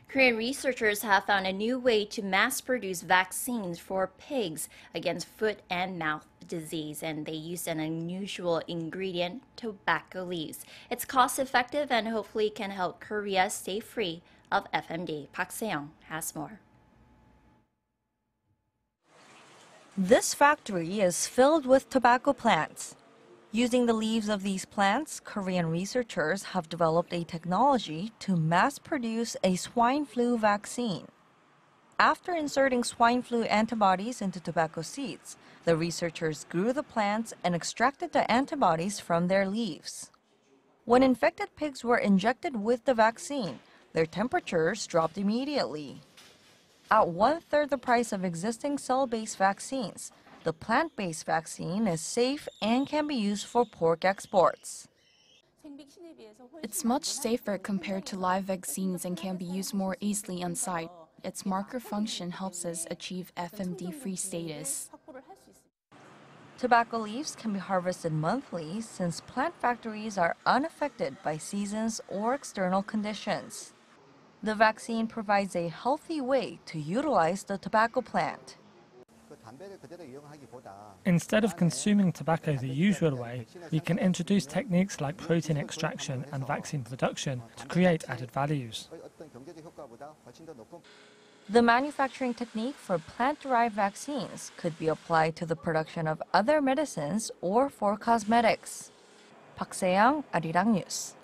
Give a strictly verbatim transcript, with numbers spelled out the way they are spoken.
Korean researchers have found a new way to mass-produce vaccines for pigs against foot and mouth disease, and they use an unusual ingredient, tobacco leaves. It's cost-effective and hopefully can help Korea stay free of F M D. Park Se-young has more. This factory is filled with tobacco plants. Using the leaves of these plants, Korean researchers have developed a technology to mass-produce a swine flu vaccine. After inserting swine flu antibodies into tobacco seeds, the researchers grew the plants and extracted the antibodies from their leaves. When infected pigs were injected with the vaccine, their temperatures dropped immediately. At one-third the price of existing cell-based vaccines, the plant-based vaccine is safe and can be used for pork exports. It's much safer compared to live vaccines and can be used more easily on site. Its marker function helps us achieve F M D-free status. Tobacco leaves can be harvested monthly since plant factories are unaffected by seasons or external conditions. The vaccine provides a healthy way to utilize the tobacco plant. Instead of consuming tobacco the usual way, we can introduce techniques like protein extraction and vaccine production to create added values. The manufacturing technique for plant-derived vaccines could be applied to the production of other medicines or for cosmetics. Park Se-young, Arirang News.